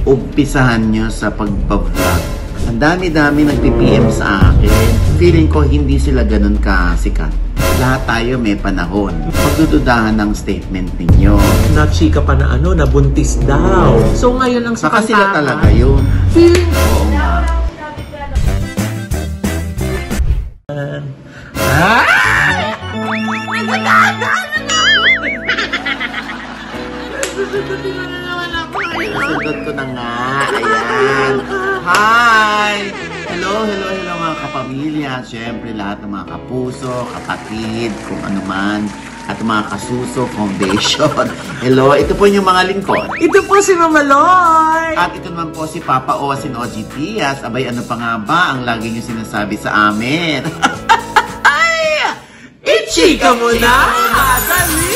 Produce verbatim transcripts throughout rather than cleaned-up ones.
umpisahan nyo sa pagbablog. Ang dami-dami nag-P M sa akin. Feeling ko hindi sila ganun kasikat. Lahat tayo may panahon. Pagdududahan ng statement ninyo. Na-chika pa na ano, nabuntis daw. So ngayon ang Saka sila talaga yun. Feeling ko. Oo nga. Ah! Nasundot ko na nga. Ayan. Hi! Hello, hello, hello mga kapamilya. Siyempre lahat ng mga kapuso, kapatid, kung ano man. At mga kasuso, foundation. Hello, ito po yung mga lingkod. Ito po si Mama Loy! At ito naman po si Papa Osin O G Tias. Abay, ano pa nga ba ang lagi niyo sinasabi sa amin? Ay! Ichika mo na! Dali!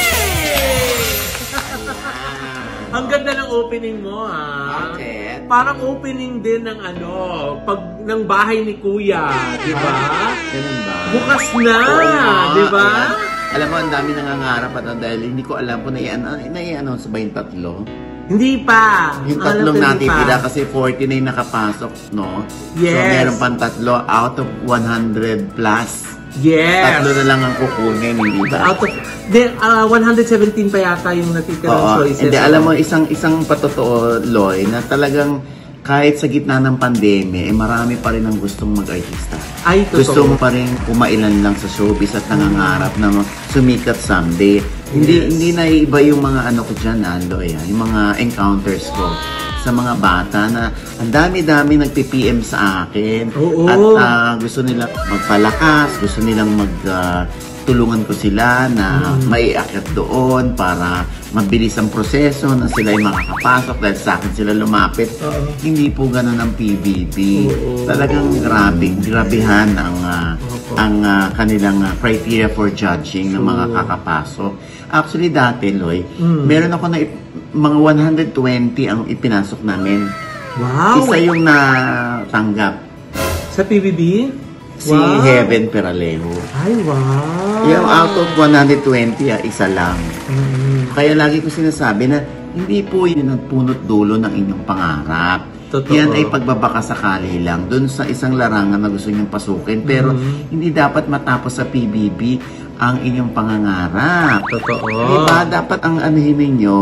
Ang ganda ng opening mo, ha? Okay. Parang opening din ng ano, pag ng bahay ni Kuya, di ba? Ganun ba? Bukas na, di ba? Alam mo, ang dami nangangarap at dahil hindi ko alam kung nai-announce ba yung tatlo. Hindi pa. Yung tatlong natitira kasi forty-nine nakapasok, no? Yes. So, meron pang tatlo out of one hundred plus. Yes. Tatlo na lang ang kukunin, hindi ba? Out of, then, uh, one hundred seventeen pa yata yung natitirang choices. Hindi, alam mo, isang isang patotoo, Loy, na talagang kahit sa gitna ng pandemya, eh, marami pa rin ang gustong mag-artista. Ay, totoo. Gusto mo pa rin kumailan lang sa showbiz at nangangarap na sumikat someday. Yes. Hindi hindi na iba yung mga ano ko dyan, Loy, yung mga encounters ko sa mga bata na ang dami-dami nag-P M sa akin. Oo. At uh, gusto nilang magpalakas, gusto nilang mag... Uh, tulungan ko sila na mm. maiakyat doon para mabilis ang proseso na sila ay makakapasok dahil sa akin sila lumapit. Uh-oh. Hindi po ganun ang P B B. Uh-oh. Talagang grabing, grabihan ang uh, ang uh, kanilang uh, criteria for judging ng mga kakapasok. Actually dati, Loy, mm. meron ako na mga one hundred twenty ang ipinasok namin. Wow! Isa yung natanggap. Sa P B B? Si wow. Heaven Peralejo. Ay, wow! Yung out of one hundred twenty, ah, isa lang. Mm-hmm. Kaya lagi ko sinasabi na hindi po yun ang punot dulo ng inyong pangarap. Totoo. Yan ay pagbabaka sakali lang dun sa isang larangan na gusto nyong pasukin. Pero mm-hmm. hindi dapat matapos sa P B B ang inyong pangangarap. Totoo. Diba? Dapat ang anuhin ninyo,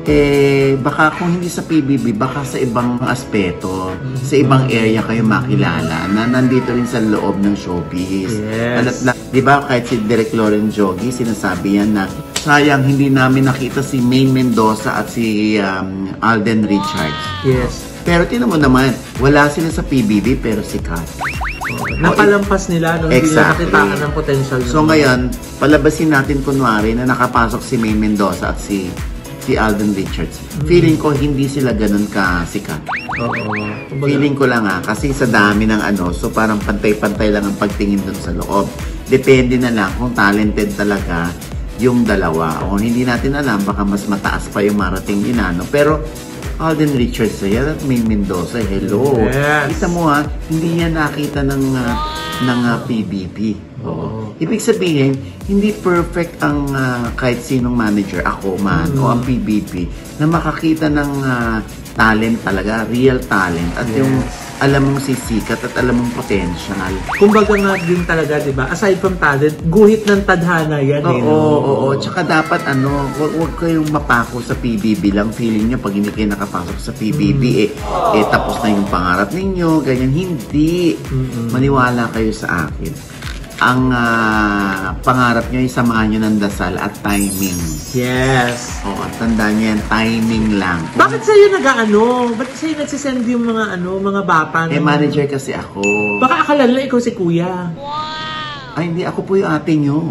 eh, baka kung hindi sa P B B, baka sa ibang aspeto, mm-hmm. sa ibang area kayo makilala na nandito rin sa loob ng showbiz. Yes. Di ba kahit si Direk Loren Jogi, sinasabi yan na sayang hindi namin nakita si Maine Mendoza at si um, Alden Richards. Yes. Pero tinan mo naman, wala sila sa P B B pero sikat. Napalampas nila nung exactly. hindi nakitaan ng potential. So ngayon, palabasin natin kunwari na nakapasok si Maine Mendoza at si si Alden Richards. Mm-hmm. Feeling ko hindi sila ganun kasikat. Oo. Feeling ko lang ha, kasi sa dami ng ano, so parang pantay-pantay lang ang pagtingin dun sa loob. Depende na lang kung talented talaga yung dalawa. O hindi natin alam, baka mas mataas pa yung marating inano. Pero Alden Richards yan at Maine Mendoza, hello. Yes. Kita mo ha, hindi yan nakita ng, uh, ng uh, P B B. Oo. Ibig sabihin, hindi perfect ang uh, kahit sinong manager, ako man, mm. o ang P B B, na makakita ng uh, talent talaga, real talent, at yes. yung alam mong sisikat at alam mong potential. Kumbaga nga din talaga, di ba? Aside from talent, guhit ng tadhana yan. Oo, eh, no? oo, oo. Tsaka dapat ano, huwag kayong mapako sa P B B lang. Feeling nyo, pag hindi kayo nakapasok sa P B B, mm. eh, eh, tapos na yung pangarap ninyo, ganyan. Hindi. Mm-hmm. Maniwala kayo sa akin. Ang uh, pangarap nyo ay samahan nyo ng dasal at timing. Yes. Oo, at tandaan nyo yan, timing lang. Bakit sa'yo nag-ano? Bakit sa'yo nagsisend yung mga ano, mga bata? Eh, manager kasi ako. Baka akala nila ikaw si Kuya. Ay, hindi. Ako po yung ate nyo.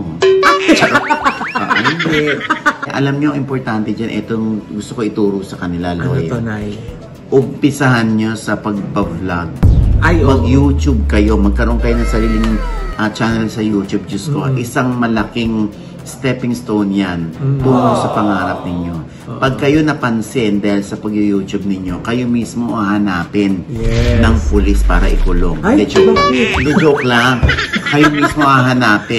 ah, hindi. Alam nyo, importante dyan, itong gusto ko ituro sa kanila, Loy. Ano to, Nay? Umpisahan nyo sa pagbablog. Ay, mag-YouTube kayo, magkaroon kayo ng sariling uh, channel sa YouTube. Diyos ko, mm-hmm. isang malaking stepping stone yan mm-hmm. tungo sa pangarap ninyo. Uh-huh. Pag kayo napansin dahil sa pag-YouTube ninyo, kayo mismo hahanapin yes. ng pulis para ikulong. Ay, Hindi joke, joke lang. Kayo mismo hahanapin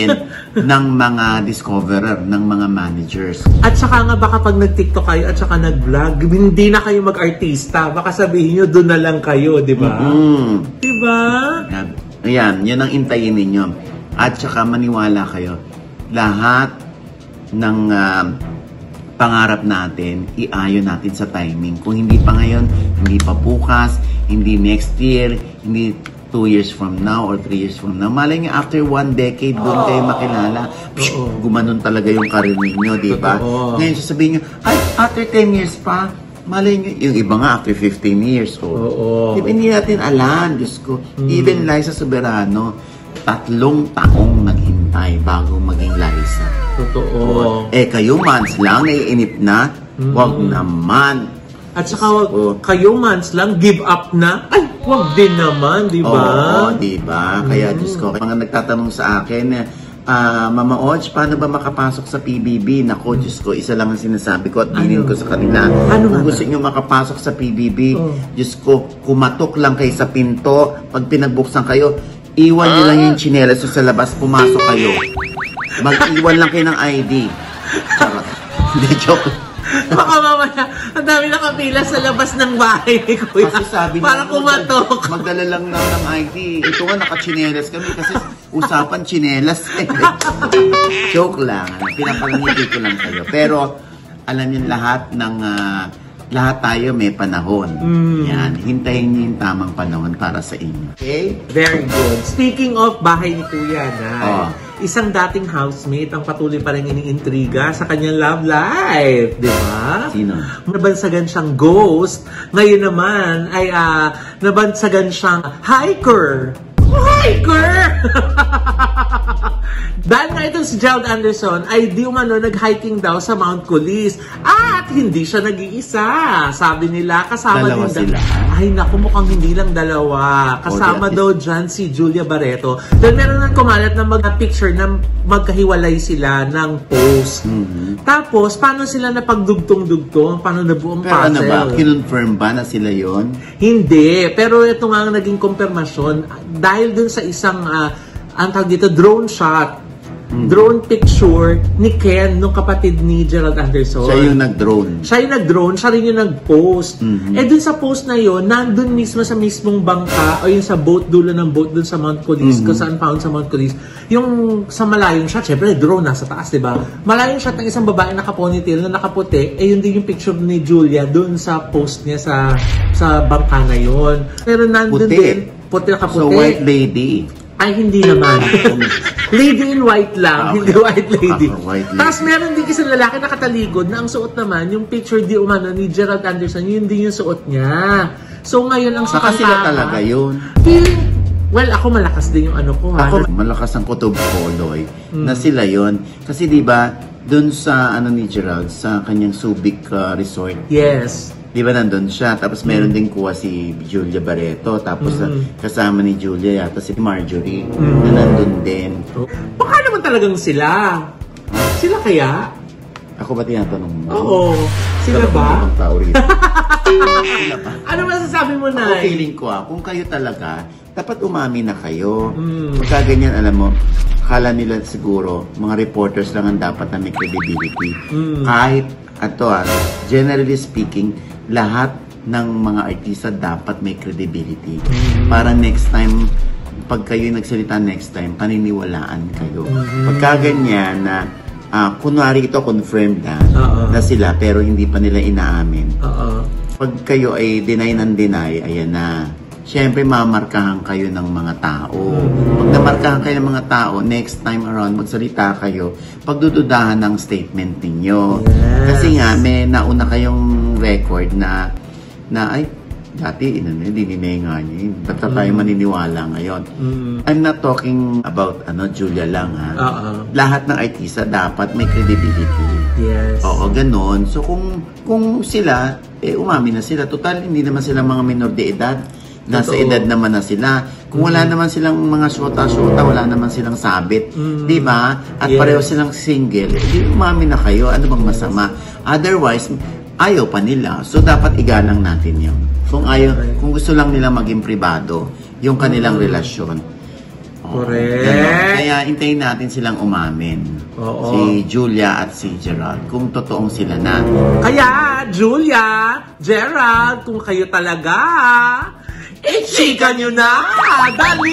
ng mga discoverer, ng mga managers. At saka nga baka pag nag-TikTok kayo at saka nag-vlog, hindi na kayo mag-artista. Baka sabihin nyo, doon na lang kayo, di ba? Mm-hmm. Di ba? Ayan, yun ang intayin ninyo. At saka maniwala kayo, lahat ng uh, pangarap natin, iayon natin sa timing. Kung hindi pa ngayon, hindi pa bukas, hindi next year, hindi two years from now or three years from now. Malay nyo, after one decade, doon kayo makilala. Psh, gumanon talaga yung karir ninyo, di ba? Ngayon, sasabihin nyo, ay, after ten years pa, malay nyo, yung iba nga, after fifteen years old. Oo. Di ba, hindi natin alam, Diyos ko. Hmm. Even Liza Soberano, tatlong taong naghintay bago maging Liza. Totoo. Eh, kayo months lang, naiinip na, hmm. wag naman. At saka, wag, oh. kayo months lang, give up na, ay, wag din naman, di ba? Oo, di ba? Kaya, mm. Diyos ko, mga nagtatanong sa akin, uh, Mama Oj, paano ba makapasok sa P B B? Naku, Diyos ko, isa lang ang sinasabi ko at bilin ko sa kanila. Ano Kung gusto nyo makapasok sa P B B, oh. Diyos ko, kumatok lang kayo sa pinto. Pag pinagbuksan kayo, iwan nyo lang yung tsinelas sa labas, pumasok kayo. Mag-iwan lang kayo ng I D. Charot. Hindi, joke. Baka mamaya, ang dami nakapila sa labas ng bahay ni Kuya. Kasi sabi para kumatok. Magdala lang na ng I D. Ito nga, naka-chinelas kami kasi usapan chinelas. Joke lang. Pinapalangiti ko lang kayo. Pero, alam niyo lahat ng... Uh, lahat tayo may panahon. Mm. Yan. Hintayin niyo yung tamang panahon para sa inyo. Okay? Very good. Speaking of bahay ni Kuya, na oh. isang dating housemate ang patuloy pa rin iniintriga sa kanyang love life. Di ba? Sino? Nabansagan siyang ghost. Ngayon naman ay uh, nabansagan siyang hiker. Hiker! Dahil nga itong si Gerald Anderson ay di umano nag-hiking daw sa Mount Kulis at hindi siya nag-iisa. Sabi nila kasama dalawa din sila. Ay naku, mukhang hindi lang dalawa. Kasama oh, daw dyan si Julia Barreto. Dahil meron nang kumalat na mag-picture na magkahiwalay sila ng post. Mm-hmm. Tapos, paano sila napagdugtong-dugtong? Paano na buong pero puzzle? Pero ano ba? Kinonfirm ba na sila yon? Hindi. Pero ito nga ang naging konfirmasyon dahil dun sa isang uh, ang tawag dito, drone shot. Hmm. Drone picture ni Ken, nung kapatid ni Gerald Anderson. Siya yung nag-drone. Siya yung nag-drone, siya rin yung nag-post. Mm-hmm. Eh dun sa post na yun, nandun mismo sa mismong bangka o yung sa boat, dulo ng boat dun sa Mount Kulis, mm-hmm. kung saan found sa Mount Kulis. Yung sa malayong shot, syempre drone nasa taas, diba? Malayong shot ng isang babae naka-ponytail na nakaputi, eh yun din yung picture ni Julia dun sa post niya sa sa bangka na yun. Pero nandun puti. din, puti nakaputi. So white lady. Ay, hindi naman. Lady in white lang, okay. Hindi white lady. Uh, white lady. Tapos meron din isang lalaki nakataligod na ang suot naman, yung picture di umano ni Gerald Anderson, yun din yung suot niya. So ngayon ang saka sila talaga yun. Feeling, well, ako malakas din yung ano ko. Ha? Ako malakas ang kutob ko, Loy, hmm. na sila yun. Kasi di ba dun sa ano ni Gerald, sa kanyang Subic uh, resort. Yes. Di ba nandun siya? Tapos meron mm. din kuha si Julia Barreto. Tapos mm. kasama ni Julia yata si Marjorie mm. na nandun din. Baka naman talagang sila. Sila kaya? Ako ba tinatanong mo? Oo. Sila ba? Sila ba? Ano masasabi mo na? Ako feeling ko ah, kung kayo talaga, dapat umami na kayo. Mm. Pagka ganyan, alam mo, akala nila siguro, mga reporters lang ang dapat na may credibility. Mm. Kahit, ato ah, generally speaking, lahat ng mga artista dapat may credibility. Mm-hmm. Para next time, pag kayo nagsalita next time, paniniwalaan kayo. Mm-hmm. Pagka ganyan na, uh, kunwari ito confirmed na, uh-uh. na sila, pero hindi pa nila inaamin. Uh-uh. Pag kayo ay deny ng deny, ayan na. Siyempre, mamarkahan kayo ng mga tao. Pag namarkahan kayo ng mga tao, next time around, magsalita kayo, pagdududahan ng statement ninyo. Yes. Kasi nga, may nauna kayong record na, na ay, dati, dininay nga niya. Ba't mm. tayo maniniwala ngayon? Mm. I'm not talking about, ano, Julia lang, ha? Uh-uh. Lahat ng artista dapat may credibility. Yes. Oo, ganon. So, kung, kung sila, eh, umami na sila. Total, hindi naman sila mga minor de edad. Nasa Totoo. Edad naman na sila. Kung wala mm. naman silang mga syota-syota, wala naman silang sabit, mm. di ba? At yes. pareho silang single, di umami na kayo, ano bang masama? Otherwise, ayaw pa nila. So, dapat igalang natin yun. Kung ayaw, kung gusto lang nila maging pribado, yung kanilang mm. relasyon, Correct. Ganon. Kaya hintayin natin silang umamin. Oo. Si Julia at si Gerald. Kung totoong sila na. Kaya, Julia, Gerald, kung kayo talaga, i-chika nyo na! Dali!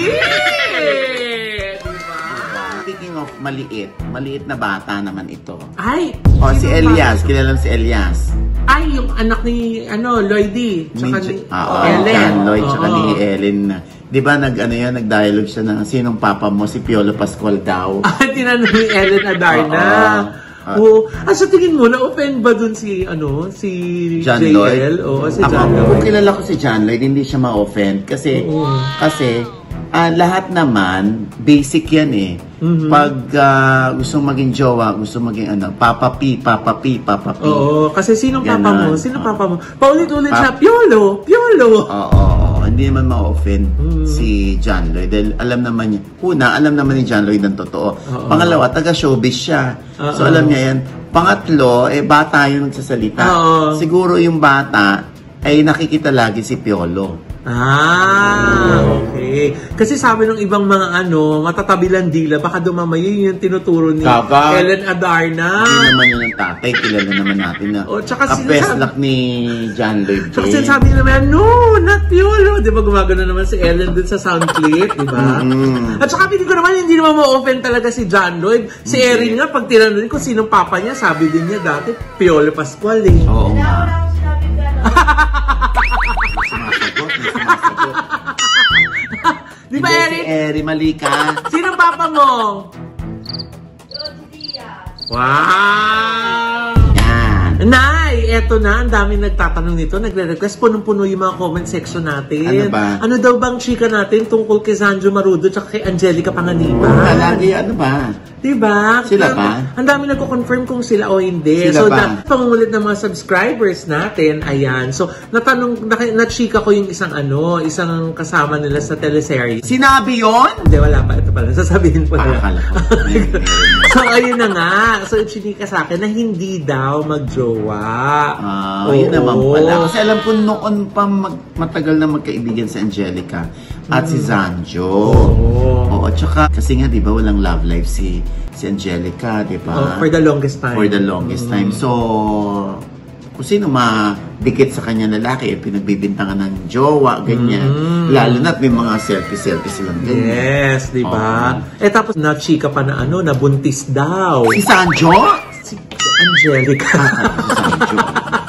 Diba? Speaking of maliit, maliit na bata naman ito. Ay! O, si sino Elias. ba? Kilala mo si Elias. Ay, yung anak ni, ano, Lloydie. Tsaka ni Oo, Ellen. John Lloyd, tsaka Oo. ni Ellen. Di ba, nag, ano yan, nag-dialogue siya na, sinong papa mo? Si Piolo Pascual daw. Ah, tinanong ni Ellen Adarna. Oo. Oo. Ah, sa tingin mo, na-offend ba dun si, ano, si John J L? Lloyd? Oo, si Ako, John Lloyd. kung kilala ko si John Lloyd, hindi siya ma-offend. Kasi, Oo. kasi, ah, lahat naman, basic yan eh. Mhm. Pag ah, gustong maging jowa, gustong maging ano, Papa P, Papa P, Papa P. Oo, kasi sinong Ganon. papa mo? Sinong Oo. papa mo? Paulit-ulit Pa- siya, Piolo! Piolo! Oo, oo, oo. Hindi naman ma-offend Mhm. si John Lloyd. Dahil alam naman niya, una, alam naman ni John Lloyd ang totoo. Oo. Pangalawa, taga-showbiz siya. So Oo. alam niya yan. Pangatlo, eh, bata yung nagsasalita. Oo. Siguro yung bata, ay nakikita lagi si Piolo. Ah, okay. Kasi sabi ng ibang mga ano, matatabi lang dila, baka dumamay yun yung tinuturo ni Kaka. Ellen Adarna. Hindi naman yun ang tatay. Kilala naman natin na Oh, tsaka kapeslak ni John Lloyd. Tsaka eh. sinasabi naman, no, not Piolo. Di ba gumagano naman si Ellen dun sa sound clip, di ba? Mm. At saka hindi ko naman, hindi naman ma-open talaga si John Lloyd. Si Erin nga, pag tinanong ko sinong papa niya, sabi din niya dati, Piolo Pascual eh. Oo nga. Wala akong sinabi ka. Sumasagot, may sumasagot. Di ba, Hindi, Erin? Si Eri, mali ka. Sinong papa mo? Lodi Diaz. Wow! Yan. Nay, eto na, ang daming nagtatanong nito, nagre-request, punong-puno yung mga comment section natin. Ano ba? Ano daw bang chika natin tungkol kay Sanjo Marudo at kay Angelica Panganiban? Lagi, ano ba? Diba? Sila ba? Ang dami nagko-confirm kung sila o hindi. Sila so, ba? da, pangungulit ng mga subscribers natin, ayan. So, natanong, na, na-chika ko yung isang ano, isang kasama nila sa teleserye. Sinabi yon? Hindi, wala pa. Ito pala. Sasabihin ko na. Akala ko. Meron, meron. So, ayun na nga. So, chinika sa akin na hindi daw magjowa. Ah, Oo. yun naman pala. Kasi alam ko noon pa mag- matagal na magkaibigan si Angelica at si Zanjo. Oo. Oo, tsaka kasi nga 'di ba walang love life si si Angelica, 'di ba? Oh, for the longest time. For the longest time. So, kung sino madikit sa kanya lalaki, eh, pinagbibintangan ng jowa, ganyan. Mm. Lalo na't may mga selfie-selfie silang ganyan. Yes, di ba? Oo. Eh tapos na chika pa na ano, nabuntis daw. Si Sanjo? Si, si Angelica. Si Sanjo.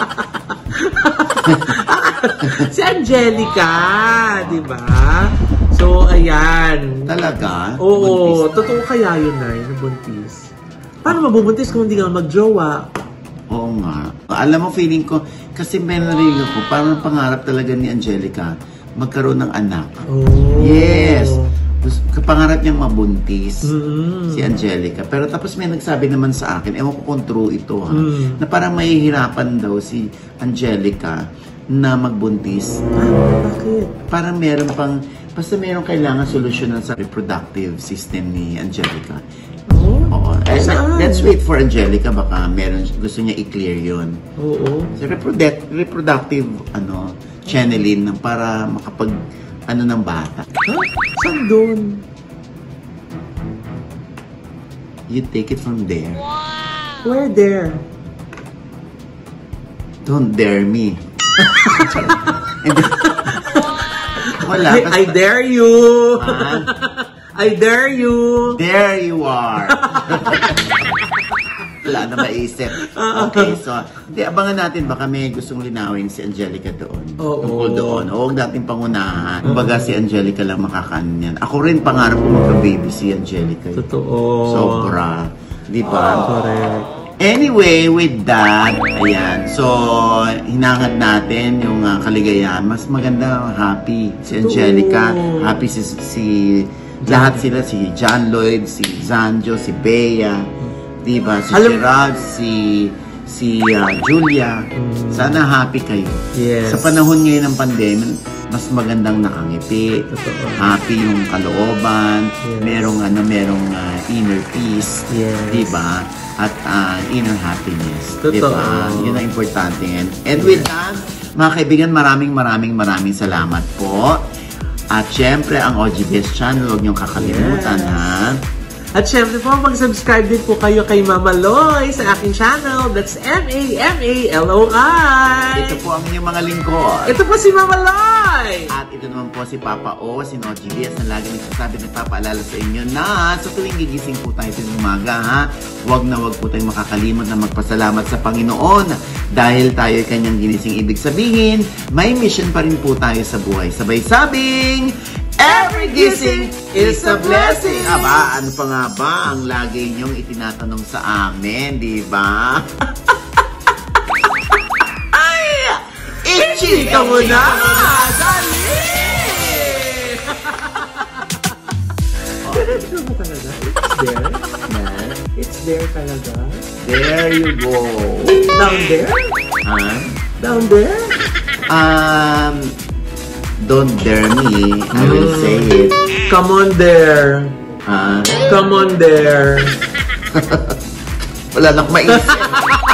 Si Angelica, di ba? So, ayan. Talaga? Oo, Buntis. totoo kaya yun na, nabuntis. Paano mabubuntis kung hindi ka magjowa? Oo nga. Alam mo, feeling ko, kasi meron rin ako, parang pangarap talaga ni Angelica magkaroon ng anak. Oh. Yes! Gusto- Pangarap niyang mabuntis Mm-mm. si Angelica. Pero tapos may nagsabi naman sa akin, ewan ko kung true ito ha, Mm. na parang mahihirapan daw si Angelica na magbuntis. Ah, bakit? Parang meron pang, basta meron kailangan solusyonan sa reproductive system ni Angelica. Oh? Oo. Eh, Saan? let's wait for Angelica, baka meron, gusto niya i-clear yun. Oo. Sa reproduct, reproductive ano, channeling ng para makapag ano ng bata. Ha? Saan doon? You take it from there. Where there? Don't dare me. Hindi. Wala. I, basta- I dare you! Ah, I dare you! there you are. Wala na maisip. Okay, so, hindi, abangan natin, baka may gustong linawin si Angelica doon. Oo. Tungkol doon. O, huwag natin pangunahan. Kumbaga si Angelica lang makakaano yan. Ako rin pangarap ko magka-baby si Angelica. Totoo. Sobra. Di ba? Correct. Anyway, with that, ayan. So, hinangad natin yung uh, kaligayahan. Mas maganda, happy si Angelica. Oo. Happy si, si lahat sila, si John Lloyd, si Zanjo, si Bea, di ba? Si Alam- Gerald, si si uh, Julia. Sana happy kayo. Yes. Sa panahon ngayon ng pandemya, mas magandang nakangiti. Totoo. Happy yung kalooban. Yes. Merong ano, merong uh, inner peace. Yes. Di ba? At uh, inner happiness. Di Totoo. ba? Yun ang importante. And, and with that, mga kaibigan, maraming maraming maraming salamat po. At syempre, ang O G B S channel, huwag niyong kakalimutan, Yes. ha? At syempre po, mag-subscribe din po kayo kay Mama Loy sa aking channel. That's M A M A L O I. Ito po ang inyong mga lingkod. Ito po si Mama Loy. At ito naman po si Papa O, si O G B S, na lagi nagsasabi, nagpapaalala sa inyo na sa tuwing gigising po tayo sa umaga, ha? Huwag na huwag po tayong makakalimot na magpasalamat sa Panginoon dahil tayo ay kanyang ginising. Ibig sabihin, may mission pa rin po tayo sa buhay. Sabay sabing, every gising is a blessing! Aba, ano pa nga ba ang lagi niyong itinatanong sa amin, di ba? Ay! Ichika mo na! Dali! Ganito mo talaga? It's there? Yan. It's there talaga? There you go. Down there? Ah? Down there? Um, don't dare me. I will say it. Come on there. Ah? Come on there. Wala nang maisip.